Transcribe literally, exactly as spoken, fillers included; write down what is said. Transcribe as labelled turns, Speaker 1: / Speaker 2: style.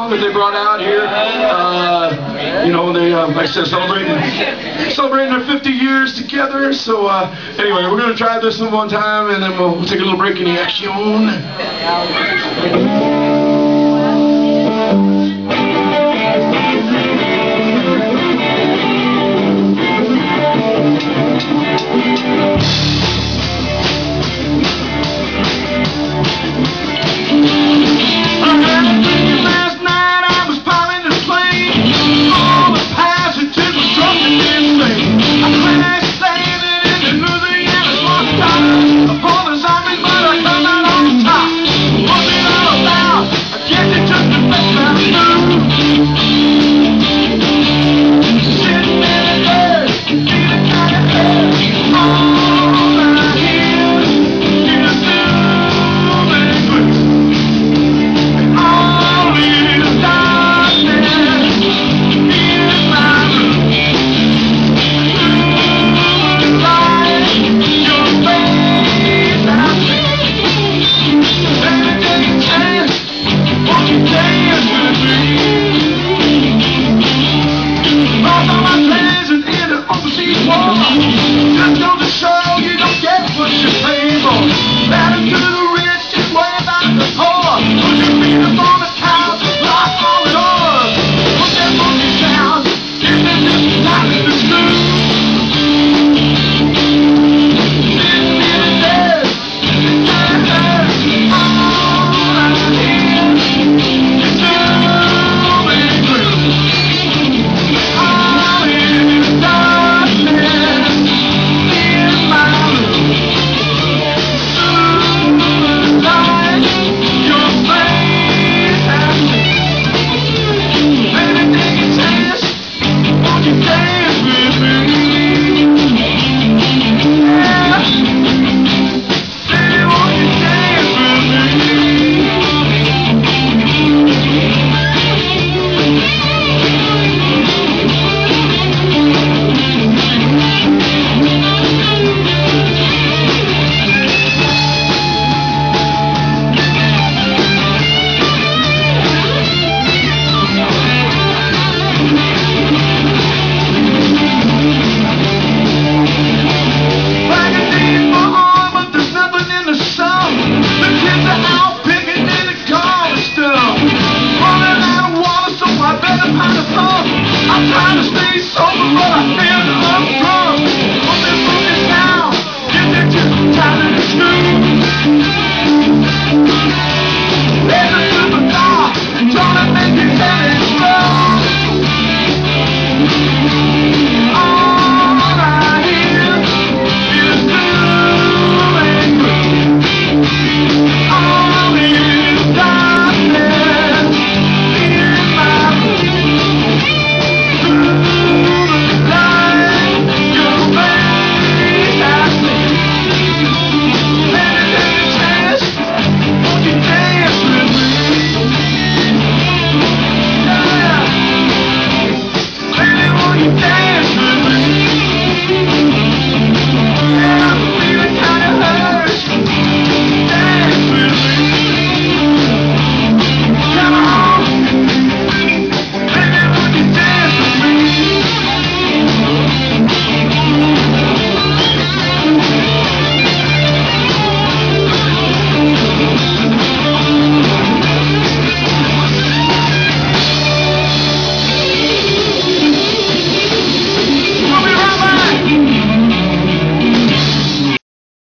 Speaker 1: song that they brought out here. Uh, you know, they, uh, like I said, celebrating, celebrating their fifty years together. So uh, anyway, we're going to try this one time, and then we'll, we'll take a little break in the action. I'm trying to stay sober, but I feel